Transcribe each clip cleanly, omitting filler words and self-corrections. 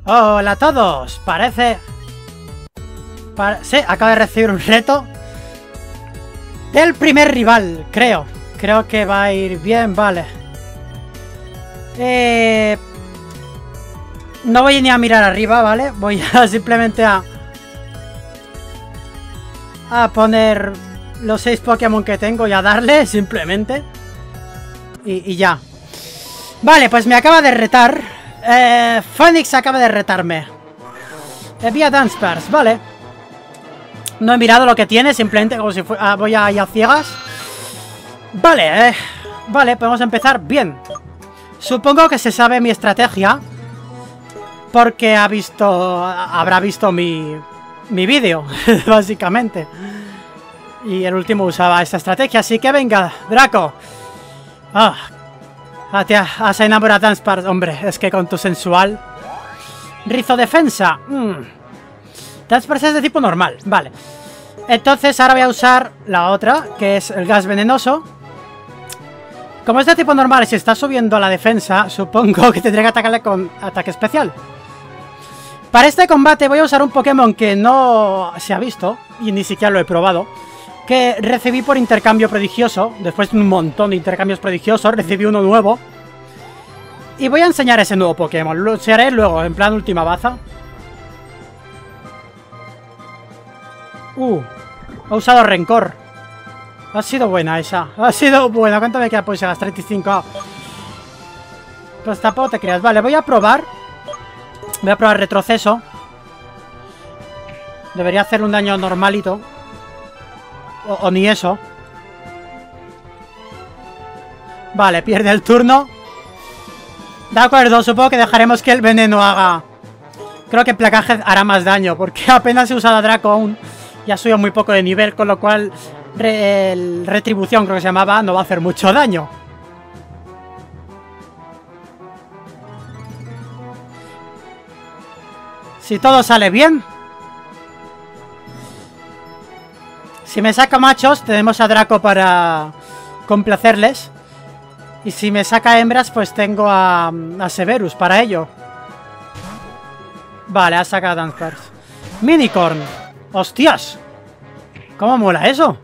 Hola a todos. Parece... Sí, acabo de recibir un reto del primer rival, creo. Creo que va a ir bien, vale. No voy ni a mirar arriba, ¿vale? Voy a simplemente a poner los 6 Pokémon que tengo y a darle, simplemente. Y ya. Vale, pues me acaba de retar. Phoenix acaba de retarme. Vía Dunsparce, vale. No he mirado lo que tiene, simplemente como si voy a ir a ciegas. Vale, vale, podemos empezar bien. Supongo que se sabe mi estrategia porque habrá visto mi vídeo, básicamente. Y el último usaba esta estrategia, así que venga, Draco. Te has enamorado de Dunsparce, hombre, es que con tu sensual rizo defensa. Dunsparce es de tipo normal, vale. Entonces ahora voy a usar la otra, que es el gas venenoso. Como es de tipo normal y si está subiendo a la defensa, supongo que tendré que atacarle con ataque especial. Para este combate voy a usar un Pokémon que no se ha visto, y ni siquiera lo he probado, que recibí por intercambio prodigioso. Después de un montón de intercambios prodigiosos, recibí uno nuevo. Y voy a enseñar ese nuevo Pokémon. Lo enseñaré luego, en plan última baza. Ha usado Rencor. Ha sido buena esa. Ha sido buena. ¿Cuánto me queda? Pues a las 35. Pues tampoco te creas. Vale, voy a probar. Voy a probar retroceso. Debería hacer un daño normalito. O ni eso. Vale, pierde el turno. De acuerdo, supongo que dejaremos que el veneno haga... Creo que el placaje hará más daño, porque apenas he usado a Draco aún. Y ha subido muy poco de nivel, con lo cual... Retribución, creo que se llamaba, no va a hacer mucho daño. Si todo sale bien... Si me saca machos, tenemos a Draco para complacerles. Y si me saca hembras, pues tengo a Severus para ello. Vale, ha sacado a Dunsparce. Minicorn. ¡Hostias! ¿Cómo mola eso?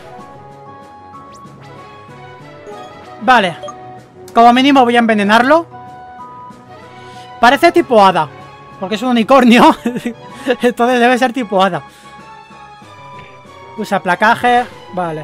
Vale. Como mínimo voy a envenenarlo. Parece tipo hada, porque es un unicornio. Entonces debe ser tipo hada. Usa placaje. Vale.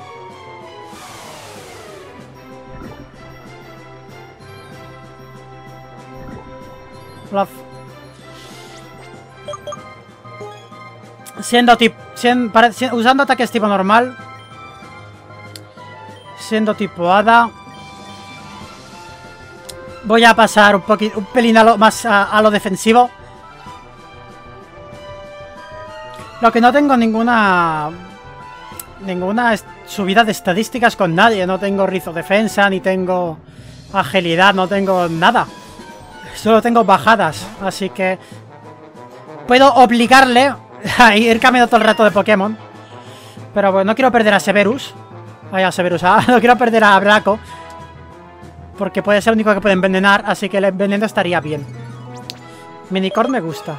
Usando ataques tipo normal. Siendo tipo hada. Voy a pasar un pelín más a lo defensivo. Lo que no tengo ninguna subida de estadísticas con nadie. No tengo rizo defensa, ni tengo agilidad, no tengo nada. Solo tengo bajadas, así que puedo obligarle a ir cambiando todo el rato de Pokémon. Pero bueno, no quiero perder a Severus. No quiero perder a Draco, porque puede ser el único que puede envenenar, así que el enveneno estaría bien. Minicorn me gusta.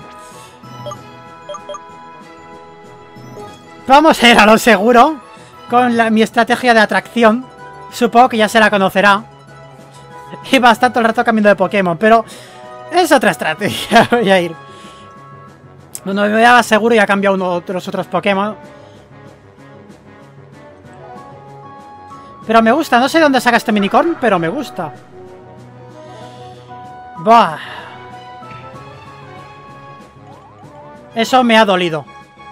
Vamos a ir a lo seguro con mi estrategia de atracción. Supongo que ya se la conocerá. Y va a estar todo el rato cambiando de Pokémon, pero es otra estrategia. Voy a ir. Bueno, me voy a seguro y ha cambiado uno de los otros Pokémon. Pero me gusta, no sé de dónde saca este Minicorn, pero me gusta. Buah. Eso me ha dolido.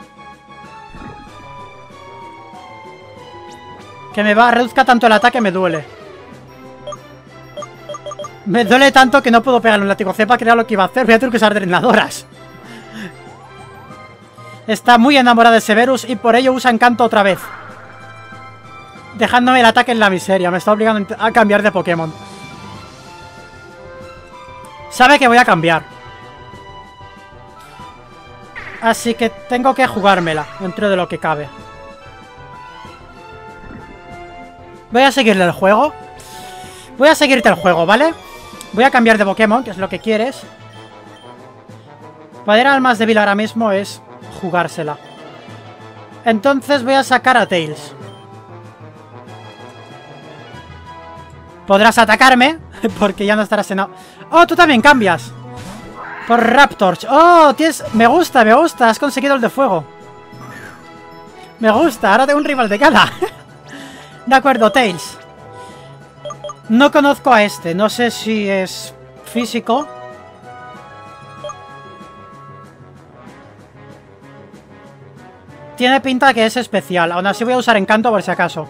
Que reduzca tanto el ataque me duele. Me duele tanto que no puedo pegarle un látigo cepa, que era lo que iba a hacer. Voy a tener que usar drenadoras. Está muy enamorada de Severus y por ello usa encanto otra vez. Dejándome el ataque en la miseria. Me está obligando a cambiar de Pokémon. Sabe que voy a cambiar. Así que tengo que jugármela dentro de lo que cabe. Voy a seguirle el juego. Voy a seguirte el juego, ¿vale? Voy a cambiar de Pokémon, que es lo que quieres. Poder al más débil ahora mismo es jugársela. Entonces voy a sacar a Tails. Podrás atacarme, porque ya no estarás en... ¡Oh, tú también cambias! Por Raptorch. ¡Oh, tienes... Me gusta, me gusta! Has conseguido el de fuego. Me gusta, ahora tengo un rival de cada. De acuerdo, Tails. No conozco a este, no sé si es físico. Tiene pinta que es especial, aún así voy a usar encanto por si acaso.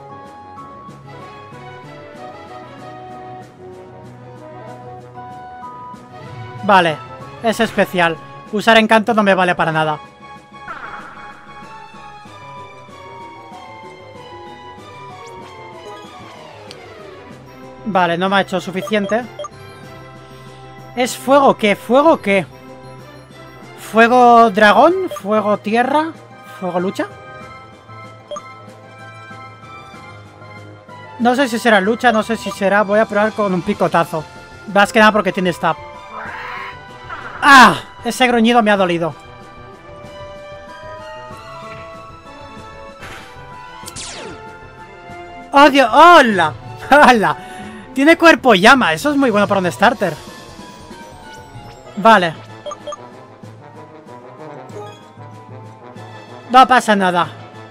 Vale, es especial. Usar encanto no me vale para nada. Vale, no me ha hecho suficiente. ¿Es fuego qué? ¿Fuego qué? ¿Fuego dragón? ¿Fuego tierra? ¿Fuego lucha? No sé si será lucha, no sé si será... Voy a probar con un picotazo. Más que nada porque tiene stab. ¡Ah! Ese gruñido me ha dolido. ¡Oh, Dios! ¡Hola! ¡Hola! Tiene cuerpo llama. Eso es muy bueno para un starter. Vale. No pasa nada.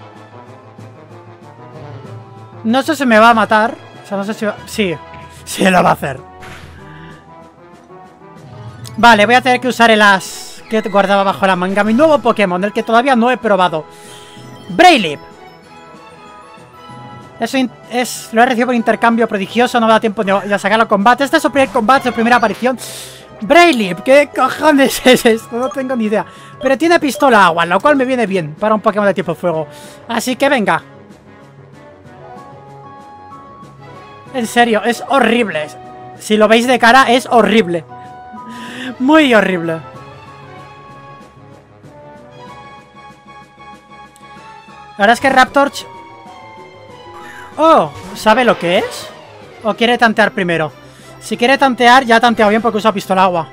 No sé si me va a matar. O sea, no sé si va... Sí. Sí lo va a hacer. Vale, voy a tener que usar el as que guardaba bajo la manga. Mi nuevo Pokémon, el que todavía no he probado. Braylip. Eso lo he recibido por intercambio prodigioso. No me da tiempo de sacarlo a combate. Este es su primer combate, su primera aparición. Braylip, ¿qué cojones es esto? No tengo ni idea. Pero tiene pistola agua, lo cual me viene bien para un Pokémon de tipo fuego. Así que venga. En serio, es horrible. Si lo veis de cara, es horrible. Muy horrible. La verdad es que Raptorch... Oh, ¿sabe lo que es? ¿O quiere tantear primero? Si quiere tantear, ya ha tanteado bien porque usa pistola agua.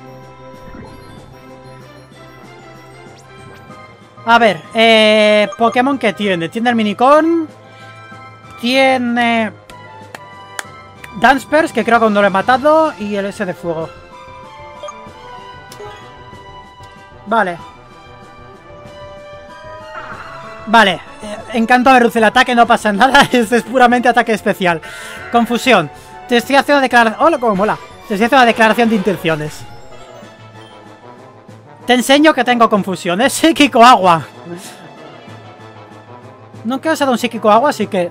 A ver, Pokémon que tiene. Tiene el Minicorn. Tiene... Dunsparce, que creo que aún no lo he matado. Y el S de fuego. Vale. Vale. Encanto me reduce el ataque, no pasa nada. Este es puramente ataque especial. Confusión. Te estoy haciendo declaración... ¡Hola, cómo mola! Te estoy haciendo una declaración de intenciones. Te enseño que tengo confusión. Es psíquico agua. Nunca he usado un psíquico agua, así que...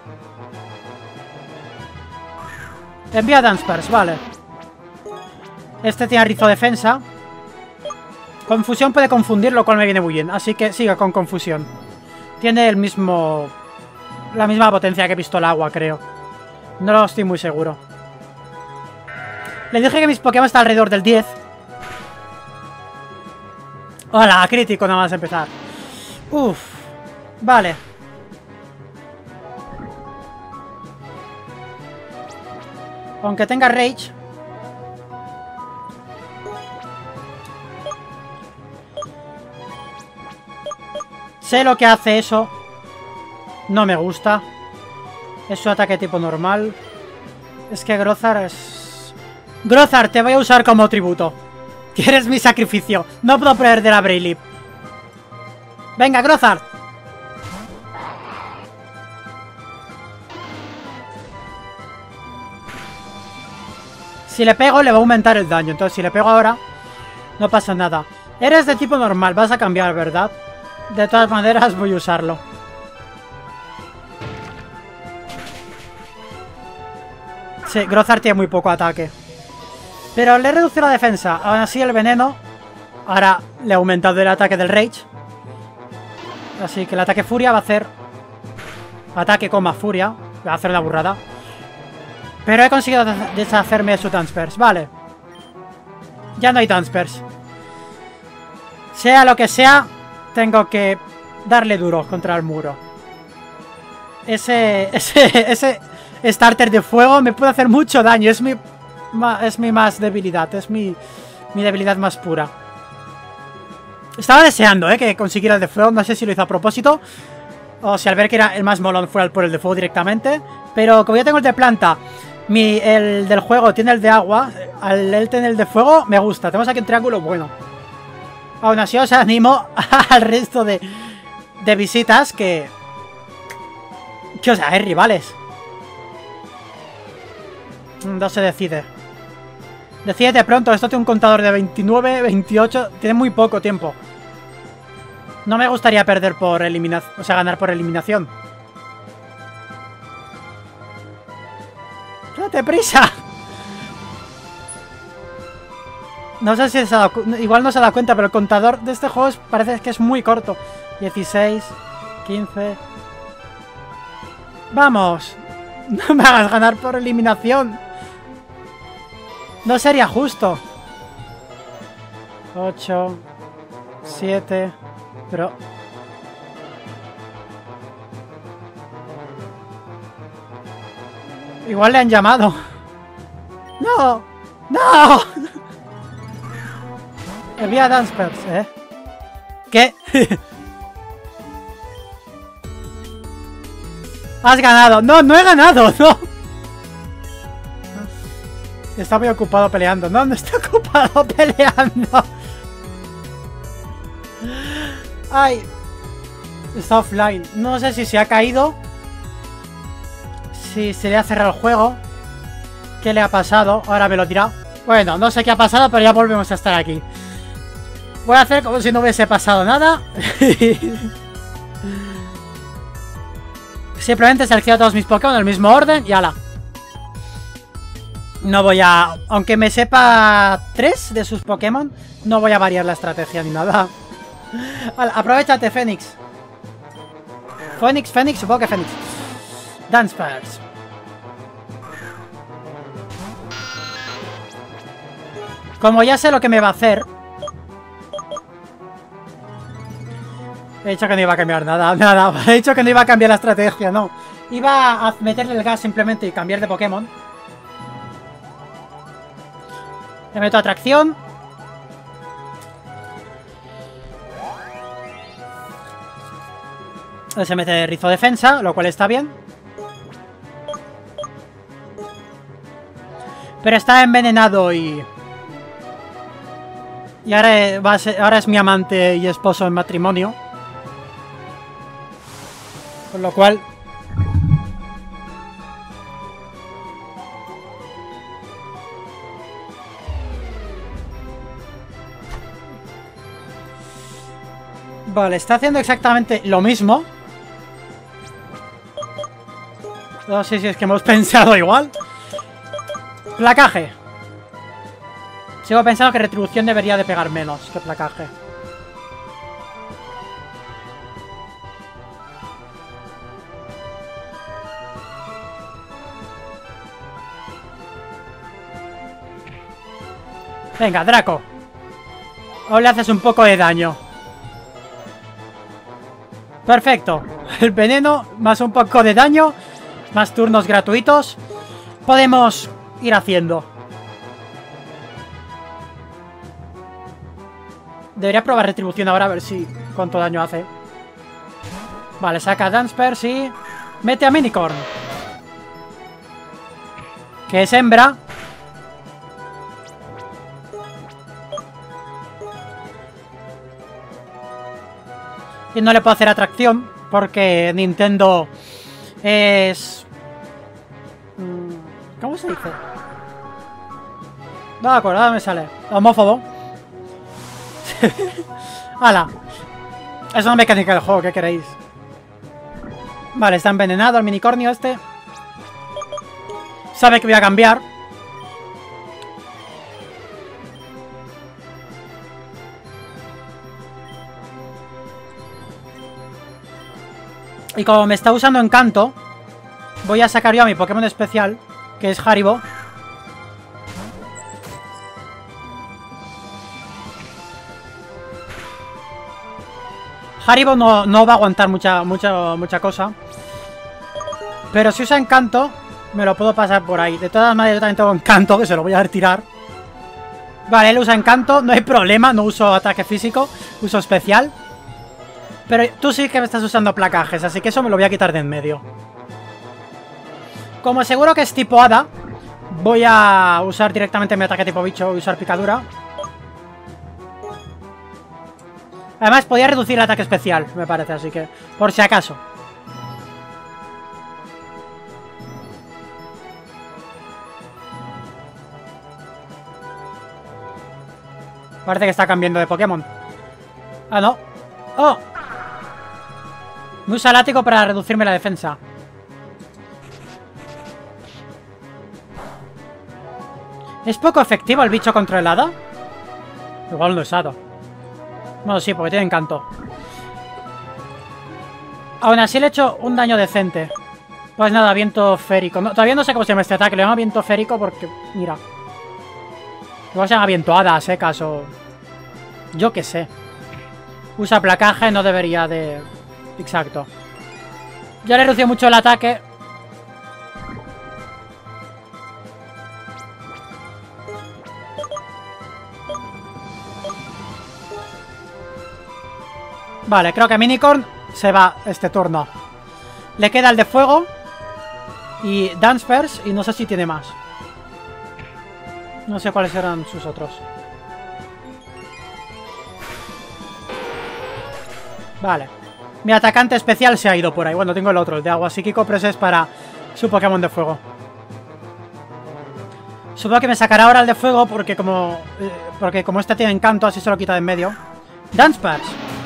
Envía a Dunsparce, vale. Este tiene rizo defensa. Confusión puede confundir, lo cual me viene muy bien. Así que siga con confusión. Tiene el mismo... La misma potencia que pistola agua, creo. No lo estoy muy seguro. Le dije que mis Pokémon están alrededor del 10. Hola, crítico nada más empezar. Uff. Vale. Aunque tenga Rage. Sé lo que hace eso. No me gusta. Es su ataque tipo normal. Es que Grozar es... Grozar, te voy a usar como tributo. Quieres mi sacrificio. No puedo perder a Braylip. Venga, Grozar. Si le pego, le va a aumentar el daño. Entonces, si le pego ahora, no pasa nada. Eres de tipo normal. Vas a cambiar, ¿verdad? De todas maneras, voy a usarlo. Sí, Grozar tiene muy poco ataque. Pero le he reducido la defensa. Aún así, el veneno... Ahora le he aumentado el ataque del Rage. Así que el ataque Furia va a hacer... Ataque, Furia. Va a hacer una burrada. Pero he conseguido deshacerme de su Dunsparce. Vale. Ya no hay Dunsparce. Sea lo que sea, tengo que darle duro contra el muro. Ese starter de fuego me puede hacer mucho daño. Es mi más debilidad. Es mi debilidad más pura. Estaba deseando, que consiguiera el de fuego. No sé si lo hizo a propósito o si al ver que era el más molón fue por el de fuego directamente. Pero como ya tengo el de planta, el del juego tiene el de agua, al él tener el de fuego, me gusta. Tenemos aquí un triángulo bueno. Aún así os animo al resto de visitas que... o sea, hay rivales. No se decide. Decídete pronto, esto tiene un contador de 29, 28... Tiene muy poco tiempo. No me gustaría perder por eliminación, o sea, ganar por eliminación. ¡Date prisa! No sé si se ha dado, igual no se ha dado cuenta, pero el contador de este juego parece que es muy corto. 16, 15... ¡Vamos! No me hagas ganar por eliminación. No sería justo. 8, 7... Pero... igual le han llamado. ¡No! ¡No! Envía Dancers, ¿Qué? Has ganado. No, no he ganado, no. Está muy ocupado peleando. No, no está ocupado peleando. Ay. Está offline. No sé si se ha caído. Si se le ha cerrado el juego. ¿Qué le ha pasado? Ahora me lo dirá. Bueno, no sé qué ha pasado, pero ya volvemos a estar aquí. Voy a hacer como si no hubiese pasado nada. Simplemente selecciono todos mis Pokémon en el mismo orden y ala. No voy a... aunque me sepa 3 de sus Pokémon, no voy a variar la estrategia ni nada. Vale, aprovechate, Fénix. Fénix, supongo que Fénix. Dunsparce. Como ya sé lo que me va a hacer... He dicho que no iba a cambiar nada. He dicho que no iba a cambiar la estrategia, no. Iba a meterle el gas simplemente y cambiar de Pokémon. Le meto atracción. Se mete rizo defensa, lo cual está bien. Pero está envenenado y ahora es mi amante y esposo en matrimonio. Con lo cual... Vale, está haciendo exactamente lo mismo. No sé si es que hemos pensado igual. Placaje. Sigo pensando que retribución debería de pegar menos que placaje. Venga, Draco. O le haces un poco de daño. Perfecto. El veneno más un poco de daño. Más turnos gratuitos. Podemos ir haciendo. Debería probar retribución ahora a ver si cuánto daño hace. Vale, saca Dunsparce y mete a Minicorn, que es hembra. Y no le puedo hacer atracción porque Nintendo es... ¿cómo se dice? No me acuerdo, ahora me sale. Homófobo. ¡Hala! Es una mecánica del juego, ¿qué queréis? Vale, está envenenado el minicornio este. Sabe que voy a cambiar. Y como me está usando encanto, voy a sacar yo a mi Pokémon especial, que es Haribo. Haribo no va a aguantar mucha cosa. Pero si usa encanto, me lo puedo pasar por ahí. De todas maneras, yo también tengo encanto, que se lo voy a retirar. Vale, él usa encanto, no hay problema, no uso ataque físico, uso especial. Pero tú sí que me estás usando placajes, así que eso me lo voy a quitar de en medio. Como seguro que es tipo hada, voy a usar directamente mi ataque tipo bicho y usar picadura. Además, podía reducir el ataque especial, me parece, así que por si acaso. Parece que está cambiando de Pokémon. Ah, no. ¡Oh! Me usa látigo para reducirme la defensa. ¿Es poco efectivo el bicho contra el hada? Igual no es hada. Bueno, sí, porque tiene encanto. Aún así le he hecho un daño decente. Pues nada, viento férico. No, todavía no sé cómo se llama este ataque. Le llamo viento férico porque... Mira. Igual se llama viento hada, secas o... Yo qué sé. Usa placaje, no debería de... Exacto. Ya le redució mucho el ataque. Vale, creo que Minicorn se va este turno. Le queda el de fuego y Danspers, y no sé si tiene más. No sé cuáles eran sus otros. Vale. Mi atacante especial se ha ido por ahí. Bueno, tengo el otro, el de agua psíquico, pero ese es para su Pokémon de fuego. Supongo que me sacará ahora el de fuego porque como este tiene encanto, así se lo quita de en medio. Danspers.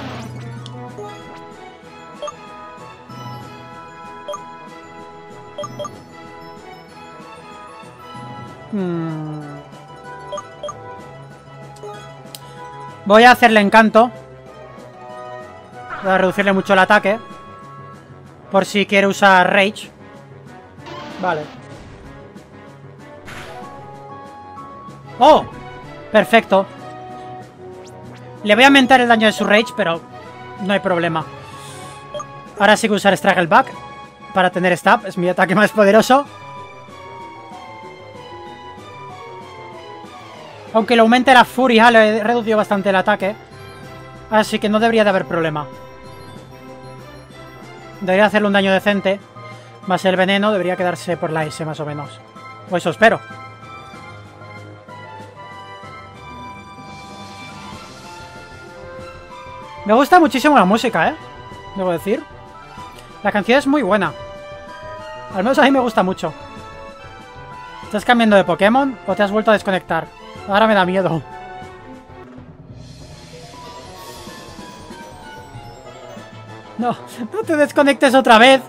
Voy a hacerle encanto. Voy a reducirle mucho el ataque. Por si quiere usar Rage. Vale. ¡Oh! Perfecto. Le voy a aumentar el daño de su Rage, pero no hay problema. Ahora sí que usar Straggleback para tener Stab. Es mi ataque más poderoso. Aunque le aumente la furia, le he reducido bastante el ataque. Así que no debería de haber problema. Debería hacerle un daño decente. Más el veneno debería quedarse por la S más o menos. O eso espero. Me gusta muchísimo la música, debo decir. La canción es muy buena. Al menos a mí me gusta mucho. ¿Estás cambiando de Pokémon o te has vuelto a desconectar? Ahora me da miedo. No, no te desconectes otra vez.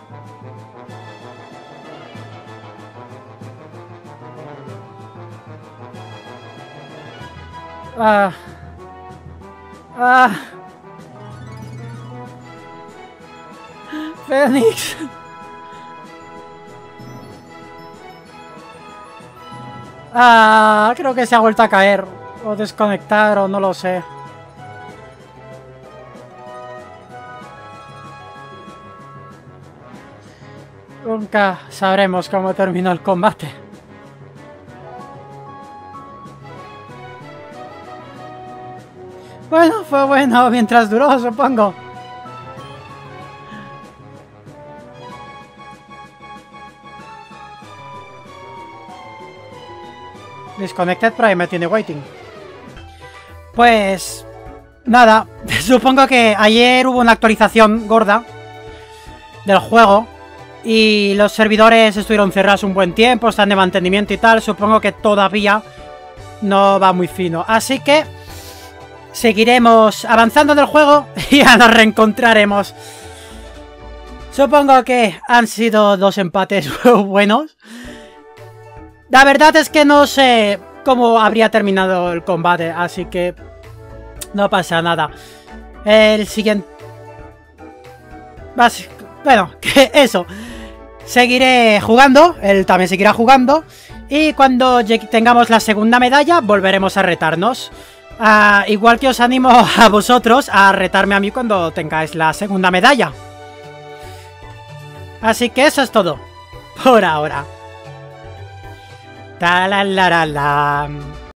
Ah. Fénix. Creo que se ha vuelto a caer. O desconectar, o no lo sé. Nunca sabremos cómo terminó el combate. Bueno, fue bueno mientras duró, supongo. Disconnected Prime tiene waiting. Pues... nada, supongo que ayer hubo una actualización gorda del juego y los servidores estuvieron cerrados un buen tiempo, están de mantenimiento y tal. Supongo que todavía no va muy fino. Así que seguiremos avanzando en el juego y ya nos reencontraremos. Supongo que han sido dos empates buenos. La verdad es que no sé cómo habría terminado el combate, así que no pasa nada. El siguiente... Bueno, que eso. Seguiré jugando, él también seguirá jugando. Y cuando tengamos la segunda medalla, volveremos a retarnos. Igual que os animo a vosotros a retarme a mí cuando tengáis la segunda medalla. Así que eso es todo por ahora. Ta la la la la.